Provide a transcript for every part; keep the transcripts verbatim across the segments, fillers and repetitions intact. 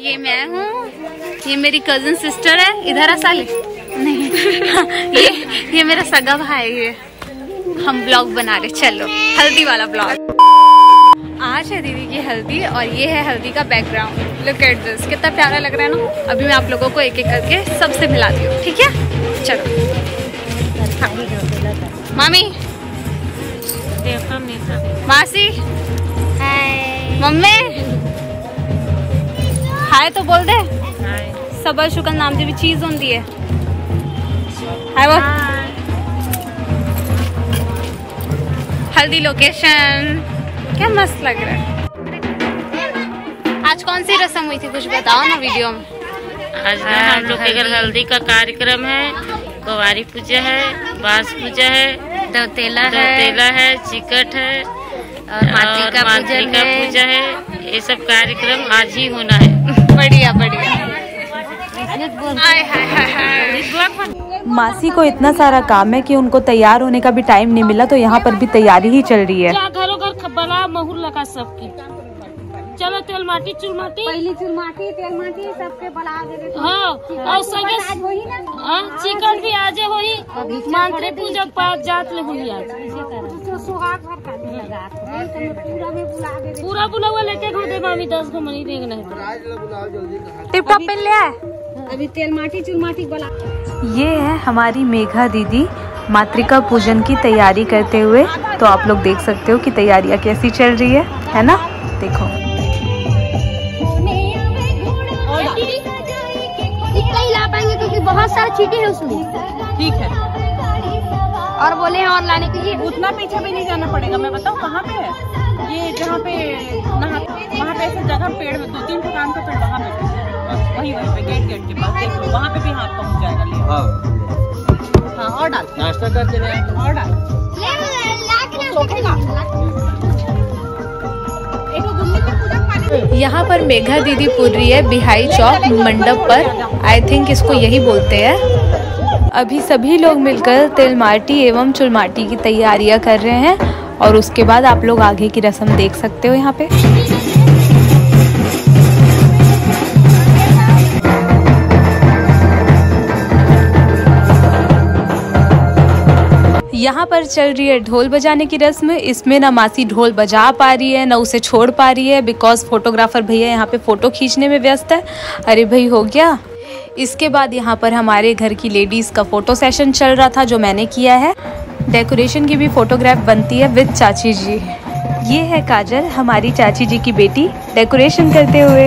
ये मैं हूँ, ये मेरी कजिन सिस्टर है। इधर आ साले नहीं ये ये मेरा सगा भाई है। हम ब्लॉग बना रहे, चलो हल्दी वाला ब्लॉग। आज है दीदी की हल्दी और ये है हल्दी का बैकग्राउंड। लुक एट दिस, कितना प्यारा लग रहा है ना। अभी मैं आप लोगों को एक एक करके सबसे मिलाती हूँ, ठीक है? चलो मामी, मासी, मम्मी, हाय तो बोल दे। सबर शुक्र नाम की भी चीज होती है। हाय वो हल्दी लोकेशन क्या मस्त लग रहा है। आज कौन सी रस्म हुई थी, कुछ बताओ ना वीडियो में। आज हम लोग के घर हल्दी का कार्यक्रम है, कुंवारी पूजा है, बांस पूजा है, दौतेला है, दौतेला है, चिकट है और मातृका पूजा, पूजा है। ये सब कार्यक्रम आज ही होना है। बढ़िया बढ़िया। मासी को इतना सारा काम है कि उनको तैयार होने का भी टाइम नहीं मिला, तो यहाँ पर भी तैयारी ही चल रही है। घरों घर बड़ा महूर लगा सबकी। चलो तेल माटी चुल माटी, पहली चुल माटी तेल माटी सबके बना दे। हाँ और सगे हाँ चिकन भी आजे होई, मंत्री पूजा पाठ जात ले हुई आज। पूरा बुला हुआ लेके घो दे मामी, दस गो मनी देंगे नहीं। टिप टॉप पहन लिया है अभी तेल माटी चुल माटी बना। ये है हमारी मेघा दीदी मातृका पूजन की तैयारी करते हुए। तो आप लोग देख सकते हो कि तैयारियां कैसी चल रही है, है ना? देखो इतना ही ला पाएंगे क्योंकि बहुत सारे चीटी है उसमें। ठीक है, और बोले हैं और लाने के लिए उतना पीछे भी नहीं जाना पड़ेगा। मैं बताऊँ कहाँ पे है ये, जहाँ पे वहाँ पे ऐसे जगह पेड़ में दो तीन दुकान पे पेड़, वहाँ पे वही वहीं पे गेट गेट के पास देख लो, वहाँ पे भी हाथ पहुँच जाएगा। ले हाँ और डाल, नाश्ता करके और डाल। यहाँ पर मेघा दीदी पूर रही है बिहाई चौक मंडप पर। आई थिंक इसको यही बोलते हैं। अभी सभी लोग मिलकर तिलमाटी एवं चुलमाटी की तैयारियां कर रहे हैं और उसके बाद आप लोग आगे की रस्म देख सकते हो। यहाँ पे यहाँ पर चल रही है ढोल बजाने की रस्म। इसमें ना मासी ढोल बजा पा रही है ना उसे छोड़ पा रही है, बिकॉज फोटोग्राफर भैया यहाँ पे फोटो खींचने में व्यस्त है। अरे भाई हो गया। इसके बाद यहाँ पर हमारे घर की लेडीज़ का फोटो सेशन चल रहा था जो मैंने किया है। डेकोरेशन की भी फोटोग्राफ बनती है विद चाची जी। ये है काजल, हमारी चाची जी की बेटी, डेकोरेशन करते हुए।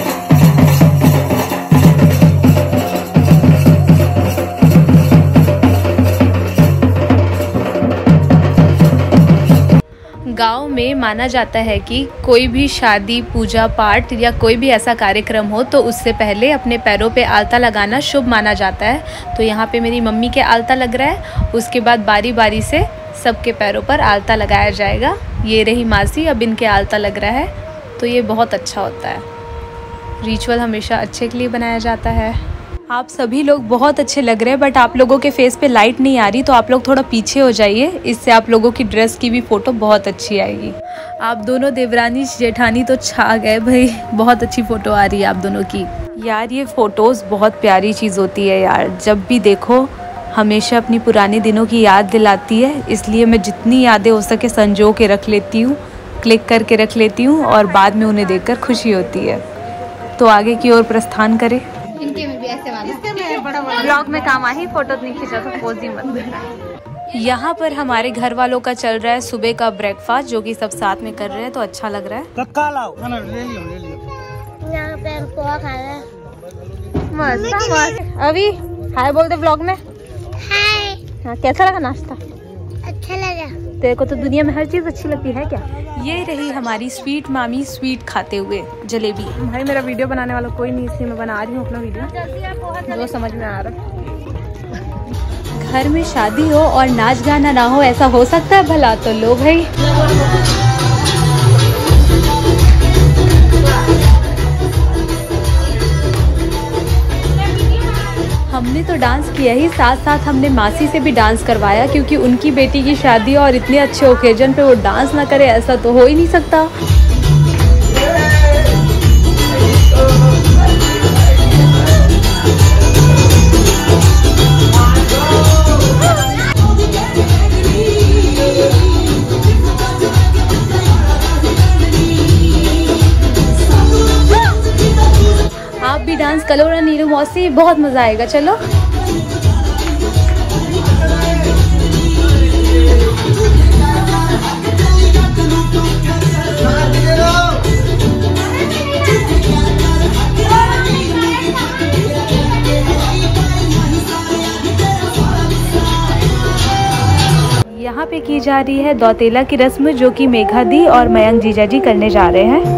गांव में माना जाता है कि कोई भी शादी, पूजा पाठ या कोई भी ऐसा कार्यक्रम हो तो उससे पहले अपने पैरों पे आलता लगाना शुभ माना जाता है। तो यहाँ पे मेरी मम्मी के आलता लग रहा है, उसके बाद बारी बारी से सबके पैरों पर आलता लगाया जाएगा। ये रही मासी, अब इनके आलता लग रहा है। तो ये बहुत अच्छा होता है, रिचुअल हमेशा अच्छे के लिए बनाया जाता है। आप सभी लोग बहुत अच्छे लग रहे हैं, बट आप लोगों के फेस पे लाइट नहीं आ रही, तो आप लोग थोड़ा पीछे हो जाइए, इससे आप लोगों की ड्रेस की भी फ़ोटो बहुत अच्छी आएगी। आप दोनों देवरानी जेठानी तो छा गए भाई, बहुत अच्छी फ़ोटो आ रही है आप दोनों की। यार ये फ़ोटोज़ बहुत प्यारी चीज़ होती है यार, जब भी देखो हमेशा अपनी पुराने दिनों की याद दिलाती है। इसलिए मैं जितनी यादें हो सके संजो के रख लेती हूँ, क्लिक करके रख लेती हूँ और बाद में उन्हें देखकर खुशी होती है। तो आगे की ओर प्रस्थान करें। इनके में भी ऐसे वाला ब्लॉग में काम आई, फोटो नहीं खींचा तो पोज ही मत। यहाँ पर हमारे घर वालों का चल रहा है सुबह का ब्रेकफास्ट, जो कि सब साथ में कर रहे हैं, तो अच्छा लग रहा है। तत्काल आओ, खाना ले लियो, ले लियो। यहाँ पे हम पोहा खा रहे हैं। मस्त मस्त। अभी हाय बोल दे ब्लॉग में। हाय। हाँ, कैसा लगा नाश्ता? अच्छा लगा। तेरे को तो दुनिया में हर चीज अच्छी लगती है क्या? ये रही हमारी स्वीट मामी स्वीट खाते हुए जलेबी। भाई मेरा वीडियो बनाने वाला कोई नहीं, इसलिए मैं बना रही हूँ अपना वीडियो जो समझ में आ रहा है। घर में शादी हो और नाच गाना ना हो, ऐसा हो सकता है भला? तो लो भाई, हमने तो डांस किया ही, साथ साथ हमने मासी से भी डांस करवाया, क्योंकि उनकी बेटी की शादी और इतने अच्छे ओकेजन पे वो डांस ना करे ऐसा तो हो ही नहीं सकता। मौसी, बहुत मजा आएगा। चलो। यहाँ पे की जा रही है दौतेला की रस्म, जो कि मेघा दी और मयंक जीजा जी करने जा रहे हैं।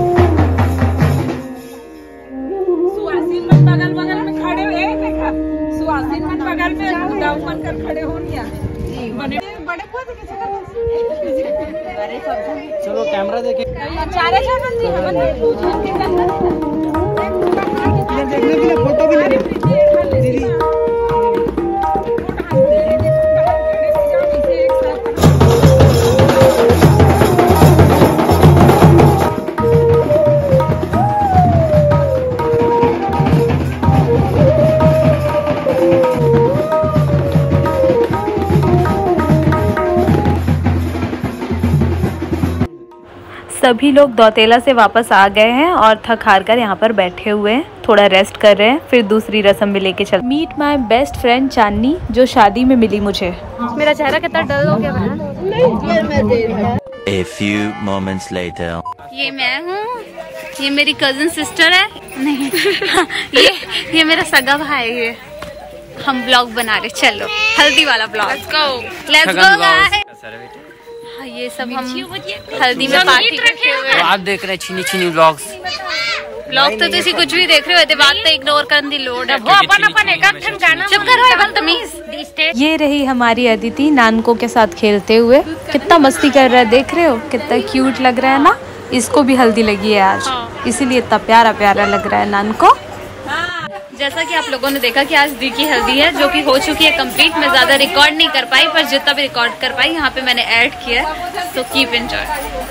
सुहासिन मन बगल बगल में खड़े हुए देखा, सुहासिन मन बगल में दाव बनकर खड़े हो गया। बड़े बड़े चलो कैमरा देखे चारे चार देखने के लिए फोटो भी ले दीदी। सभी लोग दौतेला से वापस आ गए हैं और थक हार कर यहाँ पर बैठे हुए हैं, थोड़ा रेस्ट कर रहे हैं, फिर दूसरी रस्म में लेके चल। Meet my best friend Chandni, जो शादी में मिली मुझे। मेरा चेहरा कितना डल हो गया बहन। A few moments later. ये मैं हूँ, ये मेरी कजन सिस्टर है, नहीं ये ये मेरा सगा भाई है। हम ब्लॉग बना रहे, चलो हल्दी वाला blog. Let's go let's go guys. ये सब हम हल्दी में पार्टी करते हुए आप देख रहे छीनी छीनी व्लॉग्स ब्लॉग तो तुसी कुछ भी देख रहे हो, बात तो इग्नोर करन दी लोड है। वो अपन अपन एक ठन गाना चुप करो बदतमीज। ये रही हमारी अदिति नानको के साथ खेलते हुए, कितना मस्ती कर रहा है, देख रहे हो कितना क्यूट लग रहा है ना। इसको भी हल्दी लगी है आज, इसीलिए इतना प्यारा प्यारा लग रहा है नानको। जैसा कि आप लोगों ने देखा कि आज दी की हल्दी है, जो कि हो चुकी है कंप्लीट। मैं ज्यादा रिकॉर्ड नहीं कर पाई, पर जितना भी रिकॉर्ड कर पाई यहाँ पे मैंने ऐड किया है, तो keep enjoy.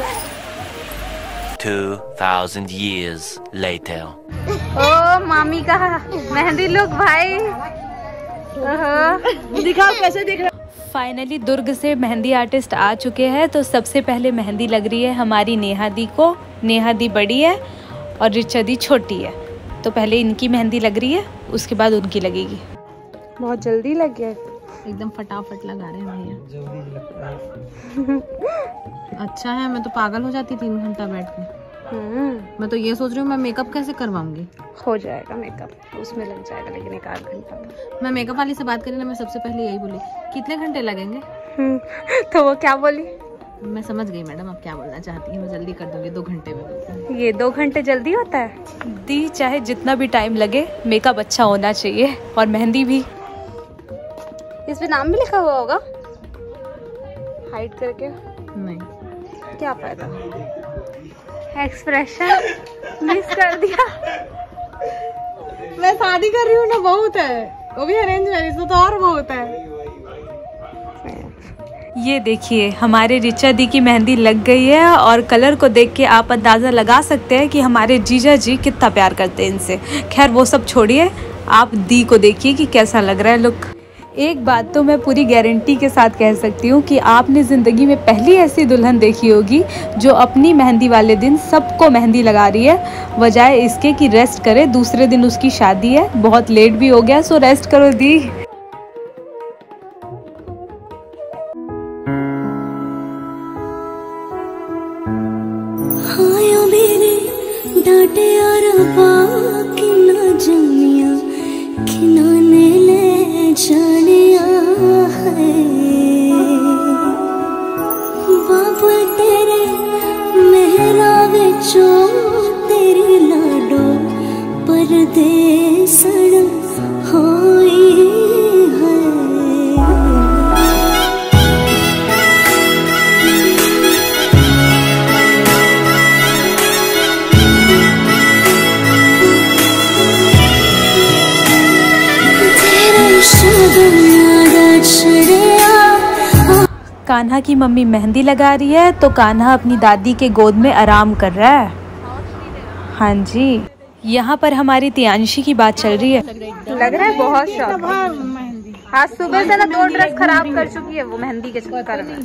Two thousand years later. ओ मामी का मेहंदी लुक भाई, दिखाओ कैसे दिख रहा। फाइनली दुर्ग से मेहंदी आर्टिस्ट आ चुके हैं, तो सबसे पहले मेहंदी लग रही है हमारी नेहा दी को। नेहा दी बड़ी है और रिचा दी छोटी है, तो पहले इनकी मेहंदी लग रही है, उसके बाद उनकी लगेगी। बहुत जल्दी लग गया, एकदम फटाफट लगा रहे हैं भैया। अच्छा है, मैं तो पागल हो जाती तीन घंटा बैठ के। मैं तो ये सोच रही हूँ मैं मेकअप कैसे करवाऊंगी। हो जाएगा मेकअप, उसमें लग जाएगा लेकिन एक आध घंटा। मैं मेकअप वाली से बात करी ना, मैं सबसे पहले यही बोली कितने घंटे लगेंगे, तो वो क्या बोली? मैं समझ गई मैडम आप क्या बोलना चाहती हैं। मैं जल्दी कर दूंगी, दो घंटे में बोलती हूँ। ये दो घंटे जल्दी होता है दी, चाहे जितना भी टाइम लगे मेकअप अच्छा होना चाहिए, और मेहंदी भी। इस पे नाम भी लिखा हुआ होगा हाइड करके? नहीं, क्या फायदा, एक्सप्रेशन मिस कर दिया। मैं शादी कर रही हूँ ना, बहुत है, वो भी अरेंज मैरिज, तो और बहुत है। ये देखिए हमारे रिचा दी की मेहंदी लग गई है, और कलर को देख के आप अंदाज़ा लगा सकते हैं कि हमारे जीजा जी कितना प्यार करते हैं इनसे। खैर वो सब छोड़िए, आप दी को देखिए कि कैसा लग रहा है लुक। एक बात तो मैं पूरी गारंटी के साथ कह सकती हूँ कि आपने ज़िंदगी में पहली ऐसी दुल्हन देखी होगी जो अपनी मेहंदी वाले दिन सबको मेहंदी लगा रही है, बजाय इसके कि रेस्ट करे। दूसरे दिन उसकी शादी है, बहुत लेट भी हो गया, सो रेस्ट करो दी। डाटे जमिया खिनाने ले जानिया है बाबा तेरे मेहरा विचो तेरी लाडो परदेसण होई है। कान्हा की मम्मी मेहंदी लगा रही है, तो कान्हा अपनी दादी के गोद में आराम कर रहा है। हाँ जी, यहाँ पर हमारी तियांशी की बात चल रही है। लग रहा है बहुत शौक। आज सुबह से ना दो ड्रेस खराब कर चुकी है वो मेहंदी के चक्कर में।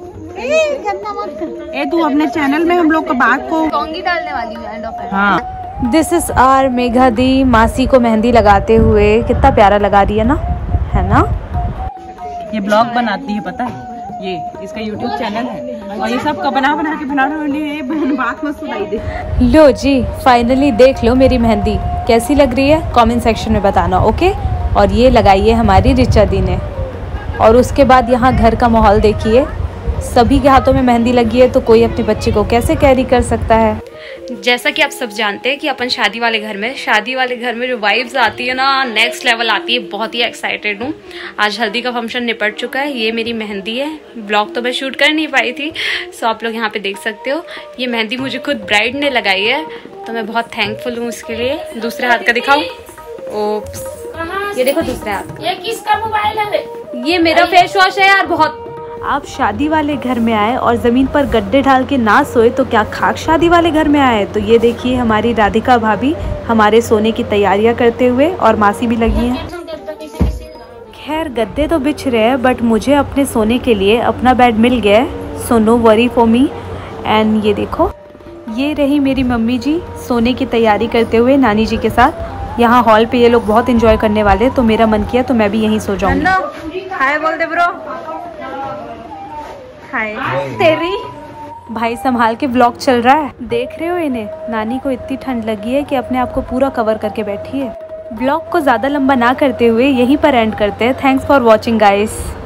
ए तू अपने चैनल में हम लोग का बात को कौंगी डालने वाली हूँ एंड ऑफ। हाँ this is our Megha di मासी को मेहंदी लगाते हुए। कितना प्यारा लगा रही है ना, है ना। ये ब्लॉग बनाती है, पता है, ये इसका यूट्यूब चैनल है और ये सब का बना बना के बना रही है। बात मत सुनाई दे। लो जी, फाइनली देख लो मेरी मेहंदी कैसी लग रही है, कमेंट सेक्शन में बताना, ओके। और ये लगाई है हमारी रिचा दी ने। और उसके बाद यहाँ घर का माहौल देखिए, सभी के हाथों में मेहंदी लगी है, तो कोई अपने बच्चे को कैसे कैरी कर सकता है। जैसा कि आप सब जानते हैं कि अपन शादी वाले घर में शादी वाले घर में जो वाइब्स आती है ना, नेक्स्ट लेवल आती है। बहुत ही एक्साइटेड हूँ। आज हल्दी का फंक्शन निपट चुका है। ये मेरी मेहंदी है। ब्लॉग तो मैं शूट कर नहीं पाई थी, सो आप लोग यहाँ पे देख सकते हो। ये मेहंदी मुझे खुद ब्राइड ने लगाई है, तो मैं बहुत थैंकफुल हूँ उसके लिए। दूसरे हाथ का दिखाऊं? ओप्स, ये देखो दूसरे हाथ। ये किसका मोबाइल है? ये मेरा फेस वॉश है यार। बहुत आप शादी वाले घर में आए और ज़मीन पर गड्ढे डाल के ना सोए तो क्या खाक शादी वाले घर में आए। तो ये देखिए हमारी राधिका भाभी हमारे सोने की तैयारियां करते हुए, और मासी भी लगी हैं। खैर गद्दे तो बिछ रहे हैं, बट मुझे अपने सोने के लिए अपना बेड मिल गया है, so no worry for me. And ये देखो, ये रही मेरी मम्मी जी सोने की तैयारी करते हुए नानी जी के साथ। यहाँ हॉल पे ये लोग बहुत इंजॉय करने वाले, तो मेरा मन किया तो मैं भी यहीं सो जाऊँगी। हाय बोल दे ब्रो। हाय तेरी भाई, संभाल के व्लॉग चल रहा है। देख रहे हो इन्हें, नानी को इतनी ठंड लगी है कि अपने आप को पूरा कवर करके बैठी है। व्लॉग को ज़्यादा लंबा ना करते हुए यहीं पर एंड करते हैं। Thanks for watching guys.